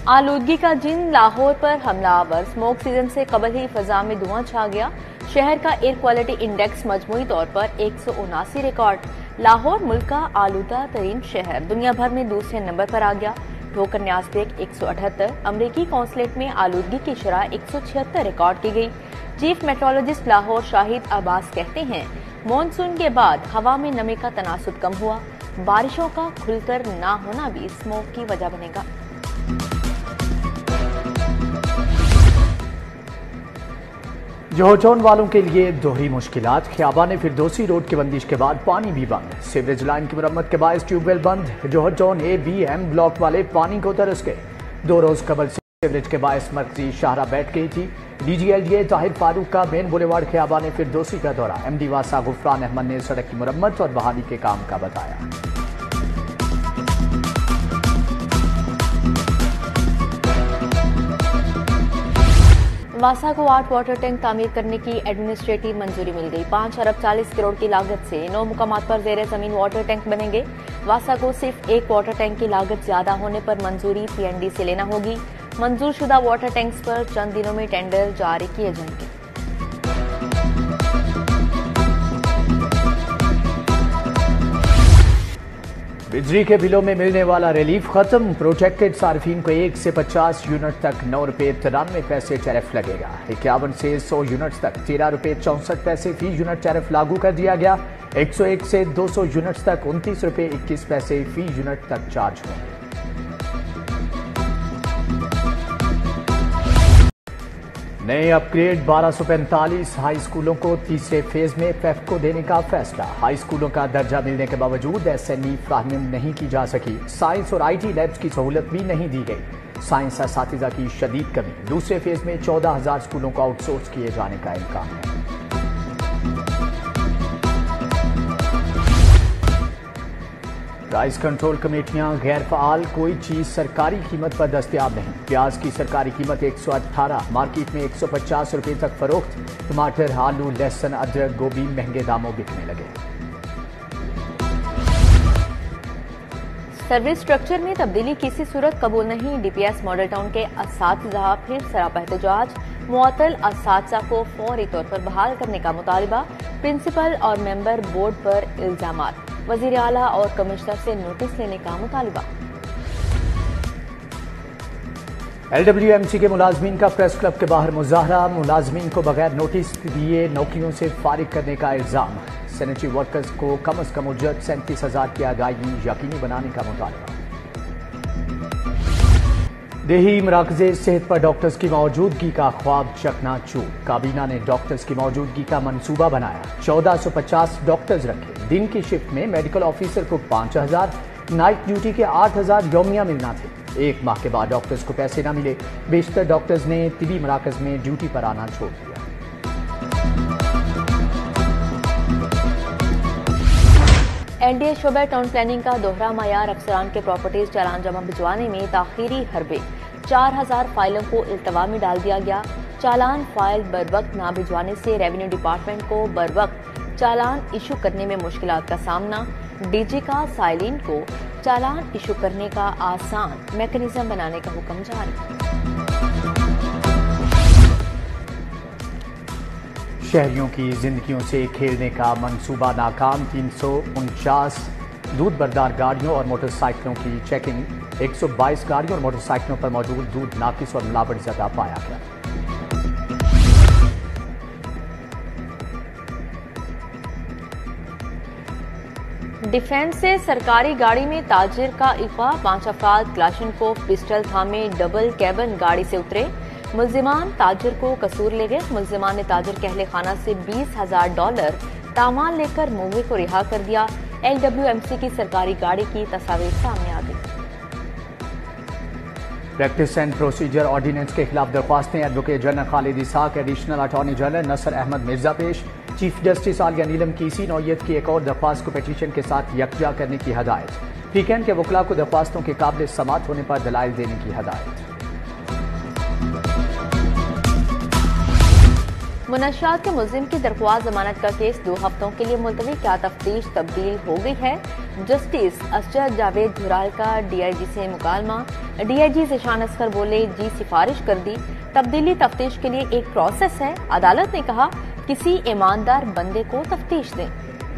آلودگی کا جن لاہور پر حملہ آور، اسموک سیزن سے قبل ہی فضا میں دھواں چھا گیا۔ شہر کا ایئر کوالٹی انڈیکس مجموعی طور پر 179 ریکارڈ۔ لاہور ملک کا آلودہ ترین شہر دنیا بھر میں دوسرے نمبر پر آ گیا۔ ٹھوکر نیاز بیگ 178۔ امریکی قونصلیٹ میں آلودگی کی شرح 176 ریکارڈ کی گئی۔ چیف میٹرولوجسٹ لاہور شاہد عباس کہتے ہیں، مانسون کے بعد ہوا میں نمی کا تناسب کم ہوا۔ بارشوں کا کھل کر نہ ہونا بھی اسموک کی وجہ بنے گا۔ جوہر ٹاؤن والوں کے لیے دوہری مشکلات۔ خیابان فردوسی روڈ کی بندش کے بعد پانی بھی بند۔ سیوریج لائن کی مرمت کے باعث ٹیوب ویل بند۔ Johar town A B M block والے پانی کو ترس گئے۔ 2 روز قبل سیوریج کے باعث مرکزی شاہراہ بیٹھ گئی تھی۔ D G L D A Tahir Farooq کا مین بولیوارڈ خیابان فردوسی کا دورہ۔ ایم ڈی واسا غفران احمد نے سڑک کی مرمت اور بحالی کے کام کا بتایا۔ واسا کو 8 واٹر ٹینک تعمیر کرنے کی ایڈمنسٹریٹو منظوری مل گئی۔ 5 ارب 40 کروڑ کی لاگت سے 9 مقامات پر زیر زمین واٹر ٹینک بنیں گے۔ واسا کو صرف 1 واٹر ٹینک کی لاگت زیادہ ہونے پر منظوری پی این ڈی سے لینا ہوگی۔ منظور شدہ واٹر ٹینکس پر چند دنوں میں ٹینڈر جاری کیے جائیں گے۔ بجلی کے بلوں میں ملنے والا ریلیف ختم۔ پروٹیکٹڈ صارفین کو 1 سے 50 یونٹ تک 9 روپے 93 پیسے ٹیرف لگے گا۔ 51 سے 100 یونٹ تک 13 روپے 64 پیسے فی یونٹ ٹیرف لاگو کر دیا گیا۔ 101 سے 200 یونٹ تک 29 روپے 21 پیسے فی یونٹ تک چارج ہوں گے۔ نئے اپ گریڈ 1245 ہائی اسکولوں کو تیسرے فیز میں پیف کو دینے کا فیصلہ۔ ہائی اسکولوں کا درجہ ملنے کے باوجود ایس این ای فراہم نہیں کی جا سکی۔ سائنس اور آئی ٹی لیبس کی سہولت بھی نہیں دی گئی۔ سائنس اساتذہ کی شدید کمی۔ دوسرے فیز میں 14,000 اسکولوں کو آؤٹ سورس کیے جانے کا امکان ہے۔ پرائز کنٹرول کمیٹیاں غیر فعال، کوئی چیز سرکاری قیمت پر دستیاب نہیں۔ پیاز کی سرکاری قیمت 118، مارکیٹ میں 150 روپے تک فروخت۔ ٹماٹر، آلو، لہسن، ادرک، گوبھی مہنگے داموں بکنے لگے۔ سروس سٹرکچر میں تبدیلی کسی صورت قبول نہیں۔ D P S model town کے اساتذہ پھر سراپا احتجاج۔ معطل اساتذہ کو فوری طور پر بحال کرنے کا مطالبہ۔ پرنسپل اور ممبر بورڈ پر الزامات۔ وزیر اعلیٰ اور کمشنر سے نوٹس لینے کا مطالبہ۔ ایل ڈبلیو ایم سی کے ملازمین کا پریس کلب کے باہر مظاہرہ۔ ملازمین کو بغیر نوٹس دیے نوکریوں سے فارغ کرنے کا الزام۔ سینیٹری ورکرز کو کم از کم اجرت 37,000 کی ادائیگی یقینی بنانے کا مطالبہ۔ دیہی مراکز صحت پر ڈاکٹرز کی موجودگی کا خواب چکنا چور۔ کابینہ نے ڈاکٹرز کی موجودگی کا منصوبہ بنایا۔ 1450 ڈاکٹرز رکھے۔ دن کی شفٹ میں میڈیکل آفیسر کو 5,000، نائٹ ڈیوٹی کے 8,000 یومیہ ملنا تھے۔ 1 ماہ کے بعد ڈاکٹرز کو پیسے نہ ملے۔ بیشتر ڈاکٹرز نے طبی مراکز میں ڈیوٹی پر آنا چھوڑ دیا۔ ایل ڈی اے شعبہ ٹاؤن پلاننگ کا دوہرا معیار۔ افسران کے پراپرٹیز چالان جمع بھجوانے میں تاخیری حربے۔ 4,000 فائلوں کو التوا میں ڈال دیا گیا۔ چالان فائل بروقت نہ بھجوانے سے ریونیو ڈپارٹمنٹ کو بروقت چالان ایشو کرنے میں مشکلات کا سامنا۔ ڈی جی کا سائلین کو چالان ایشو کرنے کا آسان میکانزم بنانے کا حکم جاری۔ شہریوں کی زندگیوں سے کھیلنے کا منصوبہ ناکام۔ 349 دودھ بردار گاڑیوں اور موٹر سائیکلوں کی چیکنگ۔ 122 گاڑیوں اور موٹر سائیکلوں پر موجود دودھ ناقص اور ملاوٹ زدہ پایا گیا۔ ڈیفنس سے سرکاری گاڑی میں تاجر کا اغوا۔ 5 افراد کلاشنکوف پسٹل تھامے ڈبل کیبن گاڑی سے اترے۔ ملزمان تاجر کو قصور لے گئے۔ ملزمان نے تاجر کے اہل خانہ سے $20,000 تاوان لے کر مووی کو رہا کر دیا۔ ایل ڈبلیو ایم سی کی سرکاری گاڑی کی تصاویر سامنے آ گئی۔ پریکٹس اینڈ پروسیجر آرڈیننس کے خلاف درخواستیں۔ Advocate general Khalid Ishaq, additional attorney general Nasr Ahmed Mirza پیش۔ چیف جسٹس عالیہ نیلم کی اسی نوعیت کی ایک اور درخواست کو پیٹیشن کے ساتھ یکجا کرنے کی ہدایت۔ پی کین کے وکلاء کو درخواستوں کے قابل سماعت ہونے پر دلائل دینے کی ہدایت۔ منشیات کے ملزم کی درخواست ضمانت کا کیس 2 ہفتوں کے لیے ملتوی، کیا تفتیش تبدیل ہو گئی ہے؟ جسٹس اسجد جاوید دھرال کا ڈی آئی جی سے مکالمہ، D I G Zeeshan Asghar بولے جی سفارش کر دی، تبدیلی تفتیش کے لیے ایک پروسیس ہے، عدالت نے کہا کسی ایماندار بندے کو تفتیش دیں۔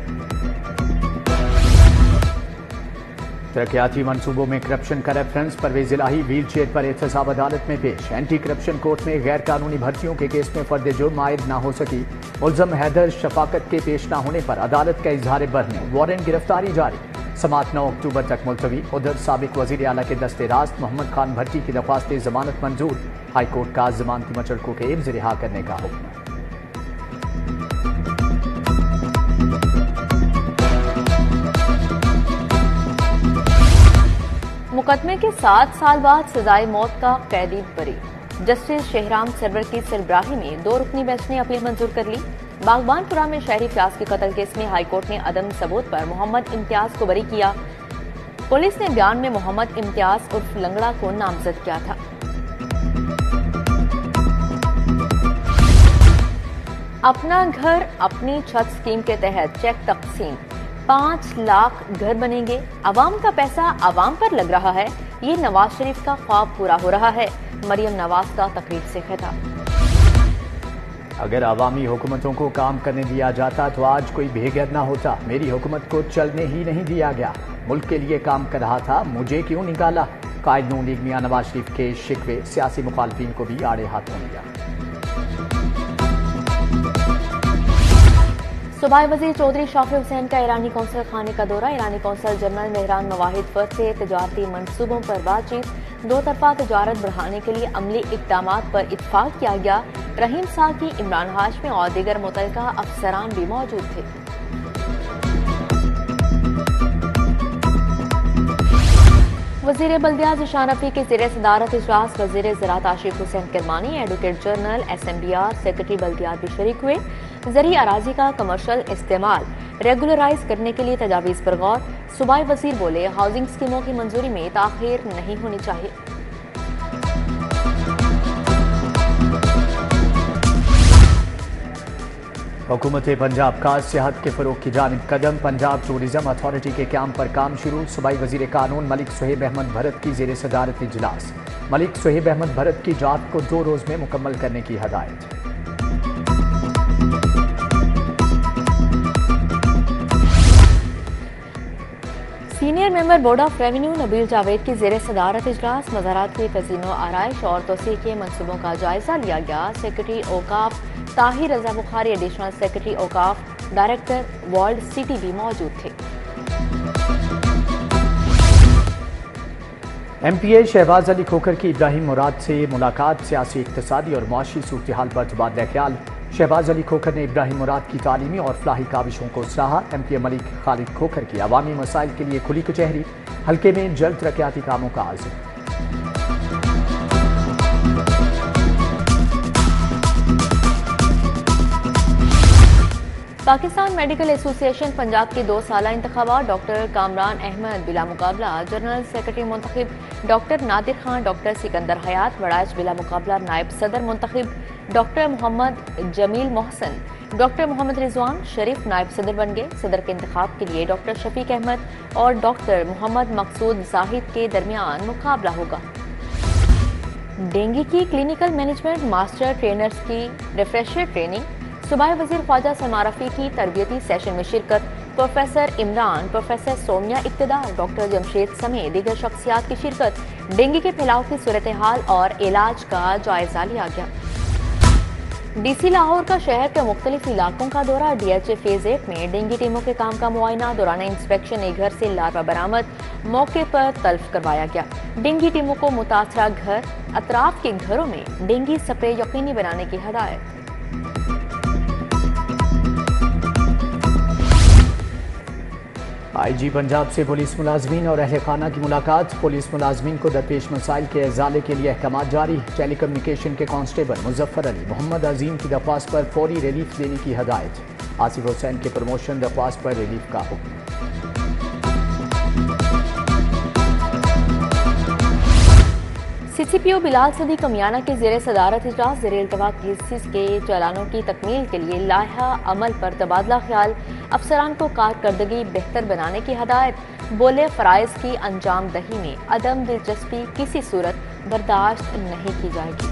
ترقیاتی منصوبوں میں کرپشن کا ریفرنس، پرویز الہی ویل چیئر پر احتساب عدالت میں پیش، اینٹی کرپشن کورٹ میں غیر قانونی بھرتیوں کے کیس میں فرد جرم عائد نہ ہو سکی، ملزم حیدر شفاقت کے پیش نہ ہونے پر عدالت کا اظہار برہمی، وارنٹ گرفتاری جاری، سماعت 9 اکتوبر تک ملتوی۔ ادھر سابق وزیر اعلیٰ کے دست راست محمد خان بھٹی کی درخواست ضمانت منظور، ہائی کورٹ کا ضمانتی مچلکوں کے عوض رہا کرنے کا حکم۔ مقدمے کے 7 سال بعد سزائے موت کا قیدی بری، جسٹس شہرام سرور کی سربراہی میں 2 رکنی بینچ نے اپیل منظور کر لی۔ باغبان پورہ میں شہری فیاض کے قتل کیس میں ہائی کورٹ نے عدم ثبوت پر محمد امتیاز کو بری کیا۔ پولیس نے بیان میں محمد امتیاز عرف لنگڑا کو نامزد کیا تھا۔ اپنا گھر اپنی چھت اسکیم کے تحت چیک تقسیم، 5 لاکھ گھر بنیں گے، عوام کا پیسہ عوام پر لگ رہا ہے، یہ نواز شریف کا خواب پورا ہو رہا ہے، مریم نواز کا تقریر سے خطاب۔ اگر عوامی حکومتوں کو کام کرنے دیا جاتا تو آج کوئی بے گھر نہ ہوتا، میری حکومت کو چلنے ہی نہیں دیا گیا، ملک کے لیے کام کر رہا تھا، مجھے کیوں نکالا؟ قائد نون لیگ میاں نواز شریف کے شکوے، سیاسی مخالفین کو بھی آڑے ہاتھوں لیا۔ صوبائی وزیر چودھری شافی حسین کا ایرانی قونصل خانے کا دورہ، ایرانی قونصل جنرل مہران مواحد فرد سے تجارتی منصوبوں پر بات چیت، 2 طرفہ تجارت بڑھانے کے لیے عملی اقدامات پر اتفاق کیا گیا، رحیم ساکی، عمران ہاشمی اور دیگر متعلقہ افسران بھی موجود تھے۔ وزیر بلدیات ذیشان رفیع کے زیر صدارت اجلاس، وزیر زراعت Asif Hussain Kirmani, advocate general S M D R secretary بلدیات بھی شریک ہوئے۔ زرعی اراضی کا کمرشل استعمال ریگولرائز کرنے کے لیے تجاویز پر غور، صوبائی وزیر بولے ہاؤسنگ اسکیموں کی منظوری میں تاخیر نہیں ہونی چاہیے۔ حکومت پنجاب کا صحت کے فروغ کی جانب قدم، پنجاب ٹورزم اتھارٹی کے قیام پر کام شروع، صوبائی وزیر قانون ملک صہیب احمد بھرت کی زیر صدارت اجلاس، ملک صہیب احمد بھرت کی ڈرافٹ کو 2 روز میں مکمل کرنے کی ہدایت۔ Senior member board of revenue Nabeel Javed کی زیر صدارت اجلاس، مزارات کی تزئین و آرائش اور توسیع کے منصوبوں کا جائزہ لیا گیا، سیکرٹری اوقاف طاہر رضا بخاری، ایڈیشنل سیکرٹری اوقاف ڈائریکٹر ورلڈ سٹی بھی موجود تھے۔ M P A Shahbaz Ali Khokhar کی ابراہیم مراد سے ملاقات، سیاسی، اقتصادی اور معاشی صورتحال پر تبادلہ خیال، شہباز علی کھوکھر نے ابراہیم مراد کی تعلیمی اور فلاحی کاوشوں کو سراہا، ایم پی اے ملک خالد کھوکھر کی عوامی مسائل کے لیے کھلی کچہری، حلقے میں جلد ترقیاتی کاموں کا عزم۔ پاکستان میڈیکل ایسوسی ایشن پنجاب کے 2 سالہ انتخابات، ڈاکٹر کامران احمد بلا مقابلہ جنرل سیکرٹری منتخب، ڈاکٹر نادر خان، ڈاکٹر سکندر حیات وڑائچ بلا مقابلہ نائب صدر منتخب، ڈاکٹر محمد جمیل محسن، ڈاکٹر محمد رضوان شریف نائب صدر بن گئے۔ صدر کے انتخاب کے لیے ڈاکٹر شفیق احمد اور ڈاکٹر محمد مقصود زاہد کے درمیان مقابلہ ہوگا۔ ڈینگی کی کلینکل مینجمنٹ ماسٹر ٹرینرز کی ریفریشر ٹریننگ، صوبائی وزیر خواجہ سلمہ رفیع کی تربیتی سیشن میں شرکت، پروفیسر عمران، پروفیسر سومیا اقتدار، ڈاکٹر جمشید سمیت دیگر شخصیات کی شرکت، ڈینگی کے پھیلاؤ کی صورتحال اور علاج کا جائزہ لیا گیا۔ ڈی سی لاہور کا شہر کے مختلف علاقوں کا دورہ، ڈی ایچ اے فیز 8 میں ڈینگی ٹیموں کے کام کا معائنہ، دوران انسپیکشن ایک گھر سے لاروا برآمد، موقع پر تلف کروایا گیا۔ ڈینگی ٹیموں کو متاثرہ گھر، اطراف کے گھروں میں ڈینگی سپرے یقینی بنانے کی ہدایت۔ آئی جی پنجاب سے پولیس ملازمین اور اہل خانہ کی ملاقات، پولیس ملازمین کو درپیش مسائل کے ازالے کے لیے احکامات جاری، ٹیلی کمیونیکیشن کے کانسٹیبل مظفر علی محمد عظیم کی درخواست پر فوری ریلیف دینے کی ہدایت، آصف حسین کے پروموشن درخواست پر ریلیف کا حکم۔ CCPO बिलाल सदी कमियाना के ज़ेर सदारत इजलास ज़ेर इल्तवा केसेस के चालानों की तकमील के लिए लाइहा अमल पर तबादला ख्याल, अफसरान को कारकर्दगी बेहतर बनाने की हदायत। बोले फ़राइज़ की अंजाम दही में अदम दिलचस्पी किसी सूरत बर्दाश्त नहीं की जाएगी।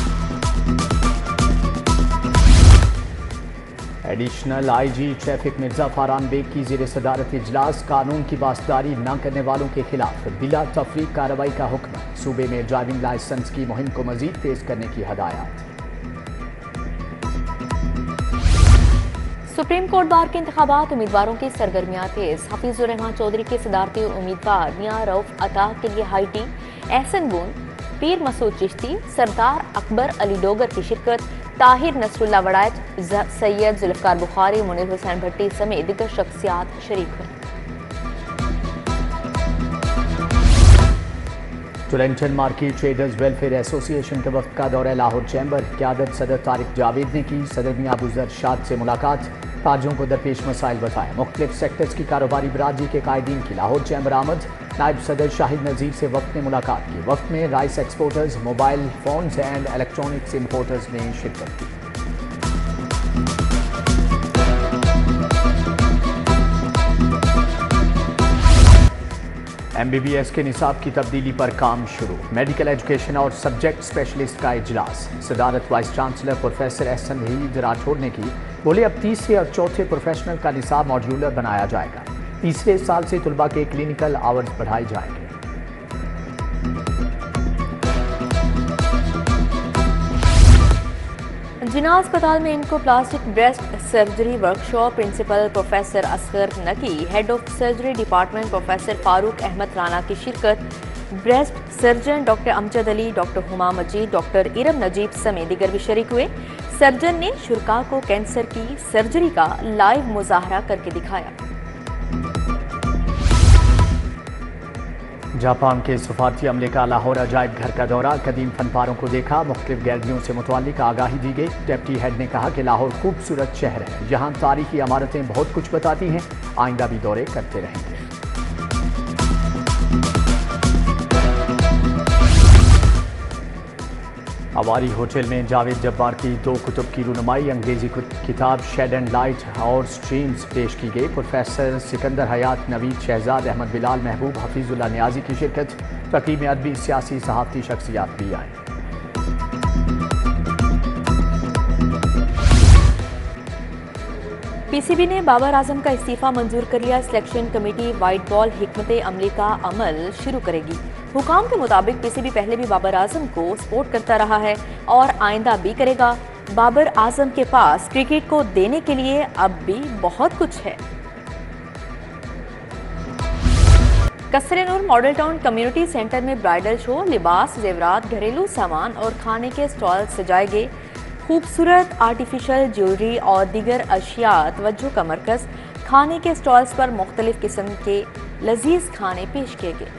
Additional IG traffic Mirza Faran Baig की ज़ेर सदारत इजलास कानून की पासदारी न करने वालों के खिलाफ बिला तफरीक कार्रवाई का हुक्म। सूबे में ड्राइविंग लाइसेंस की मुहिम को मजीद तेज करने की हदायत। सुप्रीम कोर्ट बार के इंतखाबात उम्मीदवारों की सरगर्मियां तेज। हफीजुर रहमान चौधरी के सदारती उम्मीदवार मियां रऊफ अता के लिए हाई टी, एहसन बुन, पीर मसूद चिश्ती, सरदार अकबर अली डोगर की शिरकत। ताहिर नसरुल्ला वड़ाइच, सैयद जुल्फकार बुखारी, मुनीर हुसैन भट्टी समेत दीगर शख्सियात शरीक हुए। Torrington market traders welfare association के वक्त का दौरा लाहौर चैम्बर। क़यादत सदर तारिक जावेद ने की सदर मियां अबू ज़र शाद से मुलाकात, ताजों को दरपेश मसाइल बताए। मुख्तलिफ सेक्टर्स की कारोबारी बरादरी के कायदीन की लाहौर चैम्बर आमद। नायब सदर शाहिद नज़ीर से वक्त ने मुलाकात की। वक्त में rice exporters, mobile phones and electronics importers ने शिरकत की। MBBS के निसाब की तब्दीली पर काम शुरू। मेडिकल एजुकेशन और सब्जेक्ट स्पेशलिस्ट का इजलास। सदारत vice chancellor professor Ahsan Waheed Rathore ने की। बोले अब तीसरे और चौथे प्रोफेशनल का निसाब मॉड्यूलर बनाया जाएगा। तीसरे साल से तुलबा के क्लिनिकल आवर्स बढ़ाए जाएंगे। जिना अस्पताल में इनको plastic breast surgery workshop. Principal professor Asghar Naqi, head of surgery department professor Farooq Ahmed Rana की शिरकत। Breast surgeon doctor Amjad Ali, doctor Huma Majeed, doctor Iram Najeeb समेत दीगर भी शरीक हुए। सर्जन ने शुरका को कैंसर की सर्जरी का लाइव मुजाहरा करके दिखाया। जापान के सफारती अमले का लाहौर अजायब घर का दौरा। कदीम फनपारों को देखा, मुख्तलिफ गैलरियों से मुतल्लिक आगाही दी गई। डिप्टी हेड ने कहा कि लाहौर खूबसूरत शहर है, यहाँ तारीखी इमारतें बहुत कुछ बताती हैं, आइंदा भी दौरे करते रहेंगे। अवारी होटल में जावेद जब्बार की 2 कुतुब की रुनुमाई। अंग्रेजी किताब शेड एंड लाइट और स्ट्रीम्स पेश की गई। प्रोफेसर सिकंदर हयात, नवीद शहजाद, अहमद बिलाल महबूब, हफीजुल्लाह नियाजी की शिरकत। तकरीब में अदबी, सियासी, सहाफ़ती शख्सियात भी आए। PCB ने बाबर आजम का इस्तीफा मंजूर कर लिया। सिलेक्शन कमेटी वाइट बॉल हिकमत अमली का अमल शुरू करेगी। हुकाम के मुताबिक PCB पहले भी बाबर आजम को सपोर्ट करता रहा है और आइंदा भी करेगा। बाबर आजम के पास क्रिकेट को देने के लिए अब भी बहुत कुछ है। Qasre Noor Model Town community centre में ब्राइडल शो, लिबास, जेवरात, घरेलू सामान और खाने के स्टॉल सजाए गए। खूबसूरत आर्टिफिशियल ज्वेलरी और दीगर अशिया तवज्जो का मरकज। खाने के स्टॉल्स पर मुख्तलिफ किस्म के लजीज खाने पेश किए गए।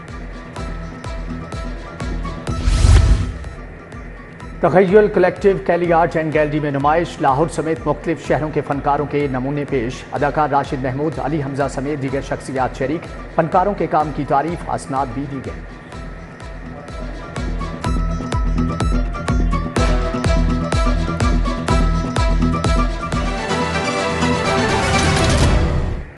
Takhayyul collective Kelly art and gallery में नुमाइश। लाहौर समेत मुख्तलिफ शहरों के फनकारों के नमूने पेश। अदाकार राशिद महमूद, अली हमजा समेत दीगर शख्सियात शरीक। फनकारों के काम की तारीफ असनाद भी दी गई।